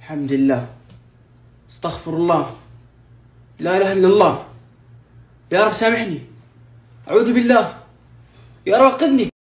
الحمد لله. استغفر الله. لا اله الا الله. يا رب سامحني. اعوذ بالله. يا رب انقذني.